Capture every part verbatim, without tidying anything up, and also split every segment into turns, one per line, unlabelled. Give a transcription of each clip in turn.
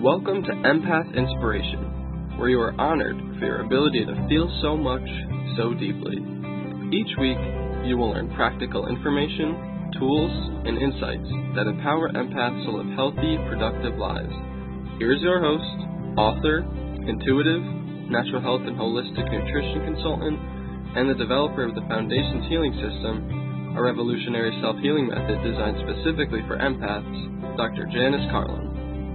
Welcome to Empath Inspiration, where you are honored for your ability to feel so much, so deeply. Each week, you will learn practical information, tools, and insights that empower empaths to live healthy, productive lives. Here's your host, author, intuitive, natural health and holistic nutrition consultant, and the developer of the Foundations Healing System, a revolutionary self-healing method designed specifically for empaths, Doctor Janice Carlin.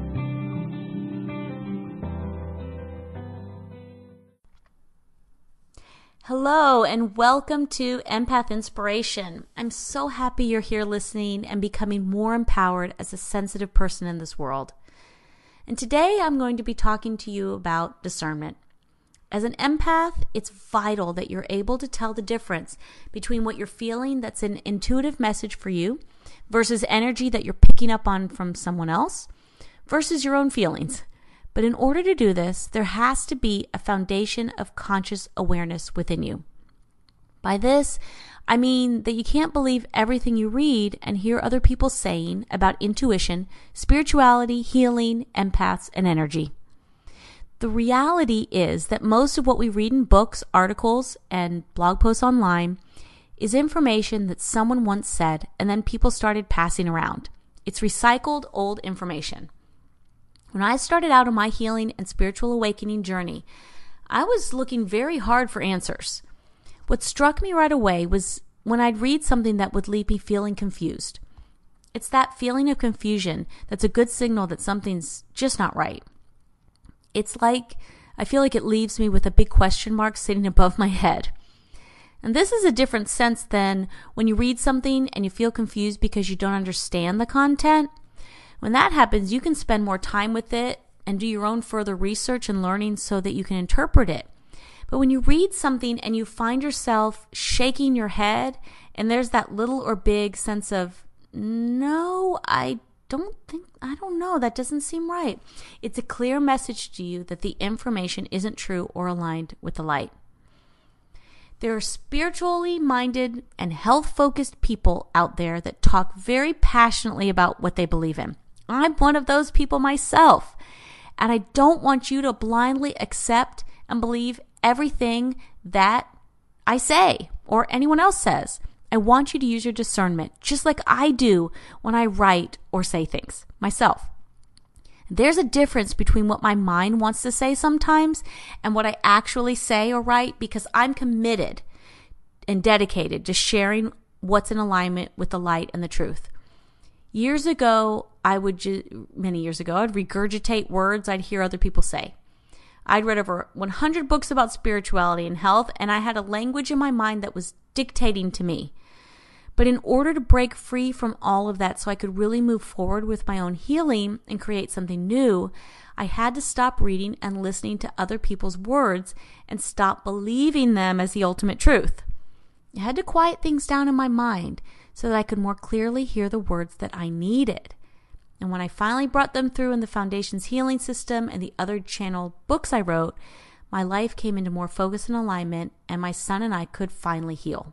Hello and welcome to Empath Inspiration. I'm so happy you're here listening and becoming more empowered as a sensitive person in this world. And today I'm going to be talking to you about discernment. As an empath, it's vital that you're able to tell the difference between what you're feeling that's an intuitive message for you versus energy that you're picking up on from someone else versus your own feelings. But in order to do this, there has to be a foundation of conscious awareness within you. By this, I mean that you can't believe everything you read and hear other people saying about intuition, spirituality, healing, empaths, and energy. The reality is that most of what we read in books, articles, and blog posts online is information that someone once said and then people started passing around. It's recycled old information. When I started out on my healing and spiritual awakening journey, I was looking very hard for answers. What struck me right away was when I'd read something that would leave me feeling confused. It's that feeling of confusion that's a good signal that something's just not right. It's like, I feel like it leaves me with a big question mark sitting above my head. And this is a different sense than when you read something and you feel confused because you don't understand the content. When that happens, you can spend more time with it and do your own further research and learning so that you can interpret it. But when you read something and you find yourself shaking your head and there's that little or big sense of, no, I don't think, I don't know, that doesn't seem right. It's a clear message to you that the information isn't true or aligned with the light. There are spiritually minded and health-focused people out there that talk very passionately about what they believe in. I'm one of those people myself, and I don't want you to blindly accept and believe everything that I say or anyone else says. I want you to use your discernment, just like I do when I write or say things myself. There's a difference between what my mind wants to say sometimes and what I actually say or write, because I'm committed and dedicated to sharing what's in alignment with the light and the truth. Years ago, I would, ju- many years ago, I'd regurgitate words I'd hear other people say. I'd read over one hundred books about spirituality and health, and I had a language in my mind that was dictating to me. But in order to break free from all of that so I could really move forward with my own healing and create something new, I had to stop reading and listening to other people's words and stop believing them as the ultimate truth. I had to quiet things down in my mind so that I could more clearly hear the words that I needed. And when I finally brought them through in the Foundations Healing System and the other channel books I wrote, my life came into more focus and alignment, and my son and I could finally heal.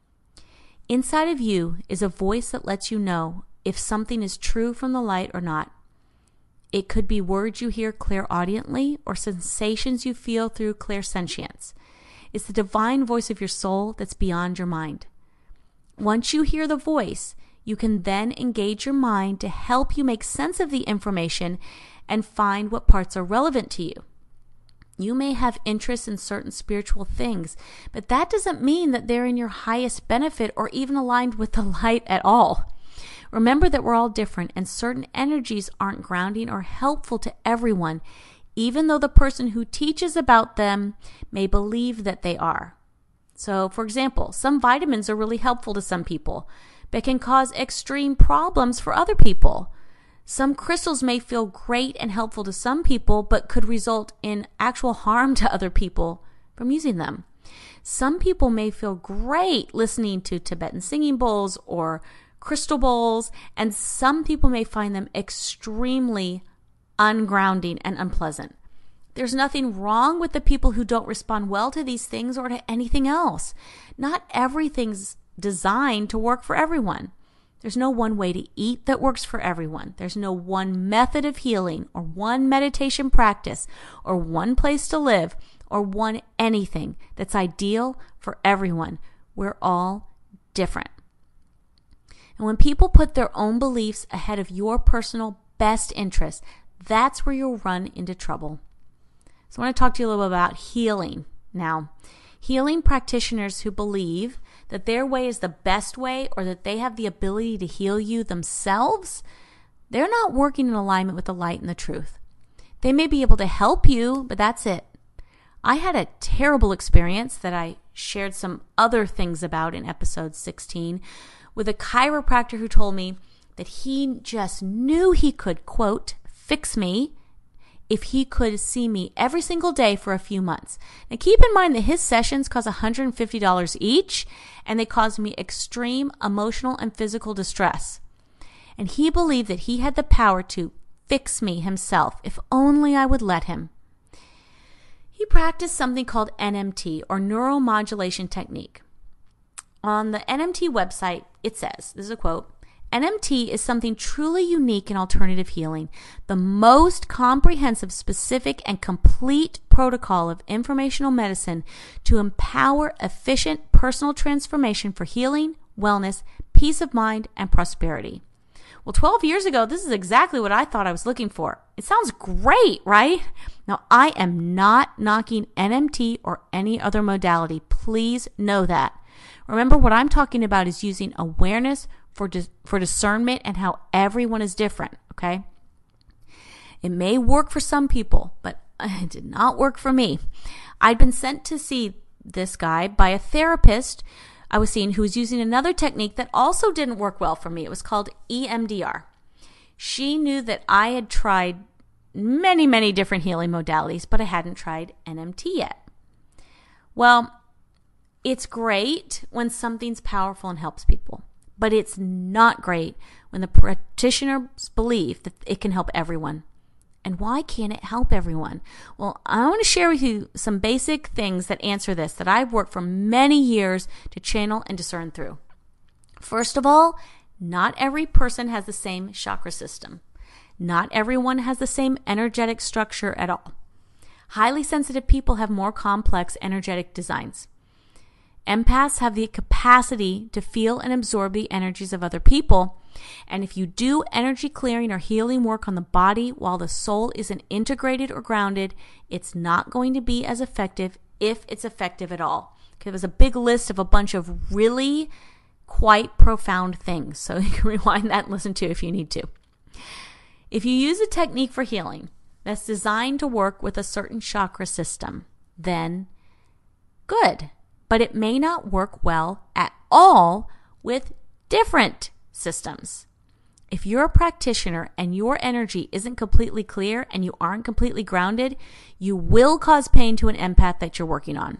Inside of you is a voice that lets you know if something is true from the light or not. It could be words you hear clairaudiently or sensations you feel through clairsentience. It's the divine voice of your soul that's beyond your mind. Once you hear the voice, you can then engage your mind to help you make sense of the information and find what parts are relevant to you. You may have interest in certain spiritual things, but that doesn't mean that they're in your highest benefit or even aligned with the light at all. Remember that we're all different, and certain energies aren't grounding or helpful to everyone, even though the person who teaches about them may believe that they are. So, for example, some vitamins are really helpful to some people, but can cause extreme problems for other people. Some crystals may feel great and helpful to some people, but could result in actual harm to other people from using them. Some people may feel great listening to Tibetan singing bowls or crystal bowls, and some people may find them extremely ungrounding and unpleasant. There's nothing wrong with the people who don't respond well to these things or to anything else. Not everything's designed to work for everyone. There's no one way to eat that works for everyone. There's no one method of healing or one meditation practice or one place to live or one anything that's ideal for everyone. We're all different. And when people put their own beliefs ahead of your personal best interest, that's where you'll run into trouble. So I want to talk to you a little bit about healing now. Healing practitioners who believe that their way is the best way or that they have the ability to heal you themselves, they're not working in alignment with the light and the truth. They may be able to help you, but that's it. I had a terrible experience that I shared some other things about in episode sixteen with a chiropractor who told me that he just knew he could, quote, fix me if he could see me every single day for a few months. Now keep in mind that his sessions cost one hundred fifty dollars each, and they caused me extreme emotional and physical distress. And he believed that he had the power to fix me himself if only I would let him. He practiced something called N M T, or neuromodulation technique. On the N M T website, it says, this is a quote, N M T is something truly unique in alternative healing, the most comprehensive, specific, and complete protocol of informational medicine to empower efficient personal transformation for healing, wellness, peace of mind, and prosperity. Well, twelve years ago, this is exactly what I thought I was looking for. It sounds great, right? Now, I am not knocking N M T or any other modality. Please know that. Remember, what I'm talking about is using awareness for dis- for discernment and how everyone is different, okay? It may work for some people, but it did not work for me. I'd been sent to see this guy by a therapist I was seeing who was using another technique that also didn't work well for me. It was called E M D R. She knew that I had tried many, many different healing modalities, but I hadn't tried N M T yet. Well, it's great when something's powerful and helps people, but it's not great when the practitioners believe that it can help everyone. And why can't it help everyone? Well, I want to share with you some basic things that answer this that I've worked for many years to channel and discern through. First of all, not every person has the same chakra system. Not everyone has the same energetic structure at all. Highly sensitive people have more complex energetic designs. Empaths have the capacity to feel and absorb the energies of other people. And if you do energy clearing or healing work on the body while the soul isn't integrated or grounded, it's not going to be as effective, if it's effective at all. Okay, it was a big list of a bunch of really quite profound things. So you can rewind that and listen to it if you need to. If you use a technique for healing that's designed to work with a certain chakra system, then good. But it may not work well at all with different systems. If you're a practitioner and your energy isn't completely clear and you aren't completely grounded, you will cause pain to an empath that you're working on.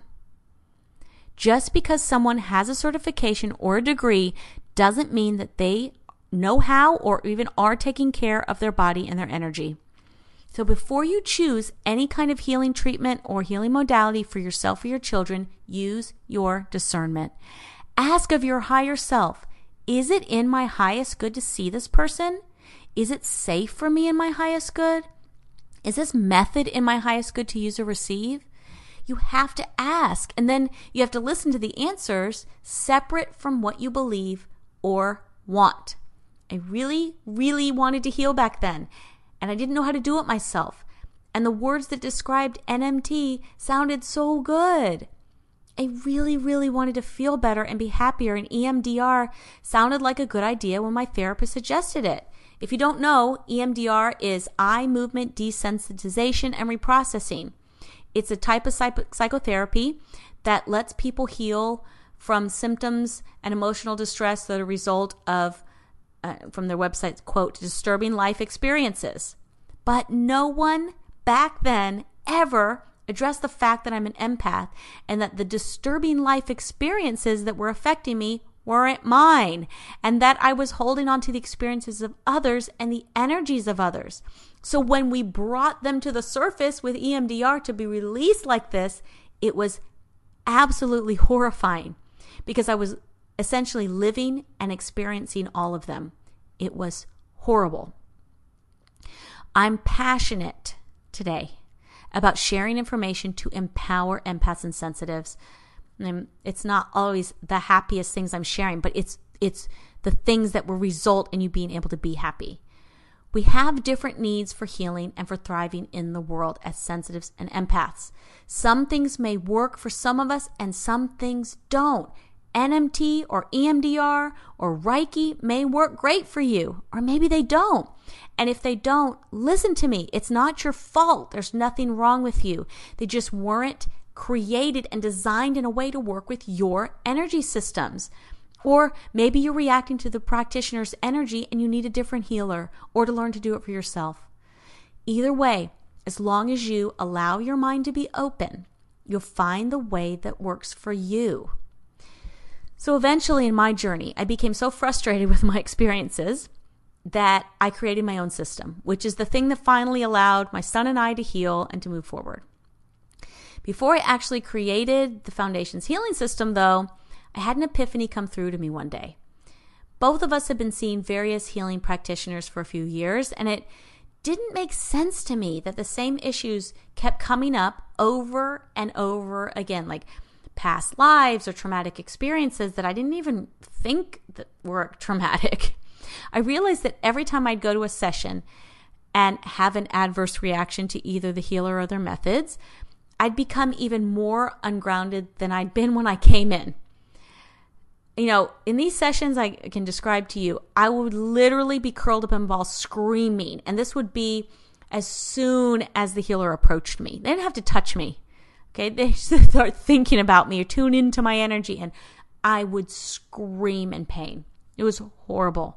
Just because someone has a certification or a degree doesn't mean that they know how or even are taking care of their body and their energy. So before you choose any kind of healing treatment or healing modality for yourself or your children, use your discernment. Ask of your higher self, is it in my highest good to see this person? Is it safe for me in my highest good? Is this method in my highest good to use or receive? You have to ask, and then you have to listen to the answers separate from what you believe or want. I really, really wanted to heal back then. And I didn't know how to do it myself. And the words that described N M T sounded so good. I really, really wanted to feel better and be happier. And E M D R sounded like a good idea when my therapist suggested it. If you don't know, E M D R is eye movement desensitization and reprocessing. It's a type of psych- psychotherapy that lets people heal from symptoms and emotional distress that are a result of Uh, from their website, quote, disturbing life experiences. But no one back then ever addressed the fact that I'm an empath and that the disturbing life experiences that were affecting me weren't mine, and that I was holding on to the experiences of others and the energies of others. So when we brought them to the surface with E M D R to be released like this, it was absolutely horrifying because I was essentially living and experiencing all of them. It was horrible. I'm passionate today about sharing information to empower empaths and sensitives. And it's not always the happiest things I'm sharing, but it's it's the things that will result in you being able to be happy. We have different needs for healing and for thriving in the world as sensitives and empaths. Some things may work for some of us and some things don't. N M T or E M D R or Reiki may work great for you, or maybe they don't. And if they don't, listen to me. It's not your fault. There's nothing wrong with you. They just weren't created and designed in a way to work with your energy systems. Or maybe you're reacting to the practitioner's energy and you need a different healer, or to learn to do it for yourself. Either way, as long as you allow your mind to be open, you'll find the way that works for you. So eventually in my journey, I became so frustrated with my experiences that I created my own system, which is the thing that finally allowed my son and I to heal and to move forward. Before I actually created the Foundation's healing system, though, I had an epiphany come through to me one day. Both of us had been seeing various healing practitioners for a few years, and it didn't make sense to me that the same issues kept coming up over and over again, like past lives or traumatic experiences that I didn't even think that were traumatic. I realized that every time I'd go to a session and have an adverse reaction to either the healer or their methods, I'd become even more ungrounded than I'd been when I came in. You know, in these sessions I can describe to you, I would literally be curled up in a ball screaming. And this would be as soon as the healer approached me. They didn't have to touch me. Okay, they just start thinking about me or tune into my energy, and I would scream in pain. It was horrible.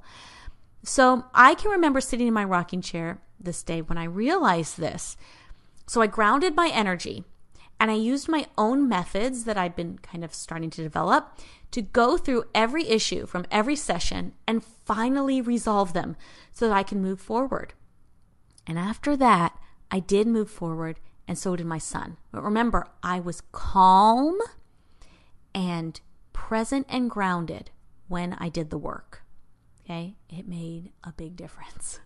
So I can remember sitting in my rocking chair this day when I realized this. So I grounded my energy, and I used my own methods that I'd been kind of starting to develop to go through every issue from every session and finally resolve them so that I can move forward. And after that, I did move forward, and so did my son. But remember, I was calm and present and grounded when I did the work. Okay? It made a big difference.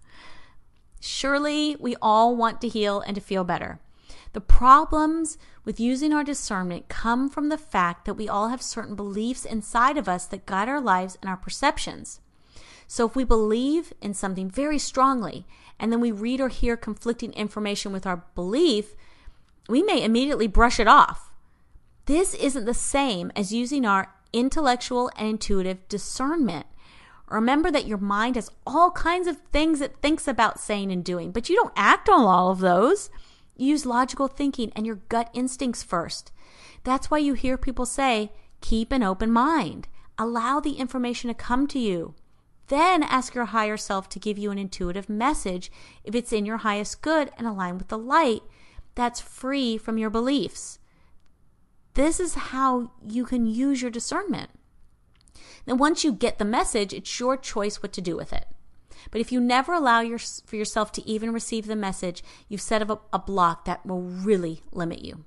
Surely we all want to heal and to feel better. The problems with using our discernment come from the fact that we all have certain beliefs inside of us that guide our lives and our perceptions. So if we believe in something very strongly, and then we read or hear conflicting information with our belief, we may immediately brush it off. This isn't the same as using our intellectual and intuitive discernment. Remember that your mind has all kinds of things it thinks about saying and doing, but you don't act on all of those. You use logical thinking and your gut instincts first. That's why you hear people say, keep an open mind. Allow the information to come to you. Then ask your higher self to give you an intuitive message if it's in your highest good and aligned with the light that's free from your beliefs. This is how you can use your discernment. Then once you get the message, it's your choice what to do with it. But if you never allow your, for yourself to even receive the message, you've set up a, a block that will really limit you.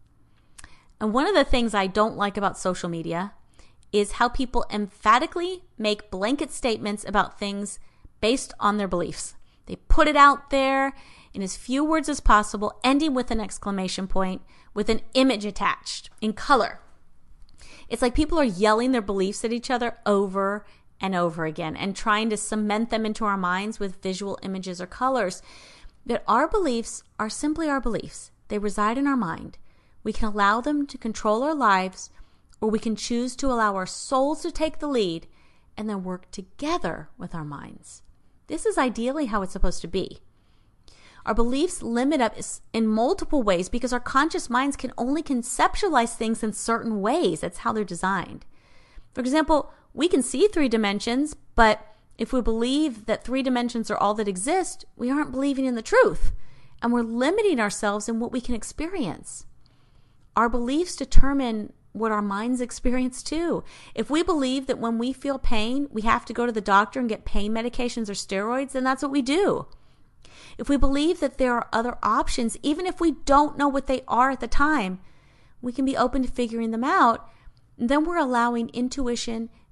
And one of the things I don't like about social media is how people emphatically make blanket statements about things based on their beliefs. They put it out there in as few words as possible, ending with an exclamation point with an image attached in color. It's like people are yelling their beliefs at each other over and over again and trying to cement them into our minds with visual images or colors. But our beliefs are simply our beliefs. They reside in our mind. We can allow them to control our lives, or we can choose to allow our souls to take the lead and then work together with our minds. This is ideally how it's supposed to be. Our beliefs limit us in multiple ways because our conscious minds can only conceptualize things in certain ways. That's how they're designed. For example, we can see three dimensions, but if we believe that three dimensions are all that exist, we aren't believing in the truth, and we're limiting ourselves in what we can experience. Our beliefs determine what our minds experience too. If we believe that when we feel pain, we have to go to the doctor and get pain medications or steroids, then that's what we do. If we believe that there are other options, even if we don't know what they are at the time, we can be open to figuring them out. And then we're allowing intuition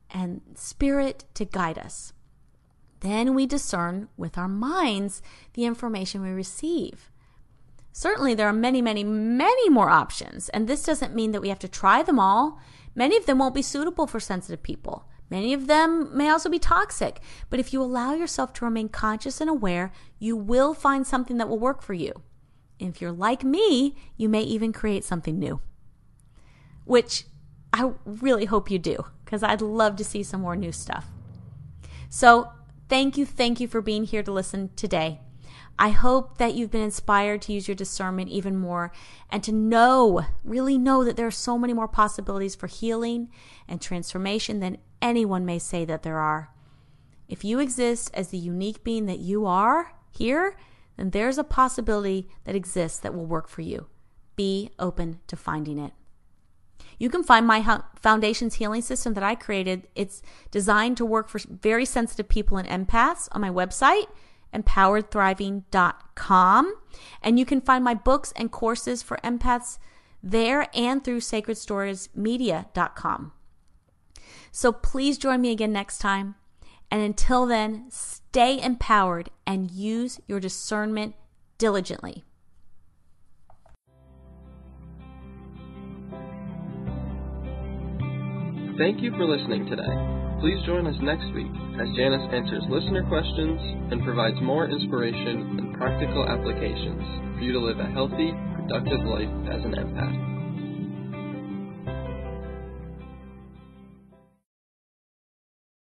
and spirit to guide us. Then we discern with our minds the information we receive. Certainly, there are many, many, many more options, and this doesn't mean that we have to try them all. Many of them won't be suitable for sensitive people. Many of them may also be toxic. But if you allow yourself to remain conscious and aware, you will find something that will work for you. If you're like me, you may even create something new, which I really hope you do, because I'd love to see some more new stuff. So thank you, thank you for being here to listen today. I hope that you've been inspired to use your discernment even more and to know, really know that there are so many more possibilities for healing and transformation than anyone may say that there are. If you exist as the unique being that you are here, then there's a possibility that exists that will work for you. Be open to finding it. You can find my Foundations healing system that I created. It's designed to work for very sensitive people and empaths on my website, empowered thriving dot com. And you can find my books and courses for empaths there and through sacred stories media dot com. So please join me again next time. And until then, stay empowered and use your discernment diligently.
Thank you for listening today. Please join us next week as Janice answers listener questions and provides more inspiration and practical applications for you to live a healthy, productive life as an empath.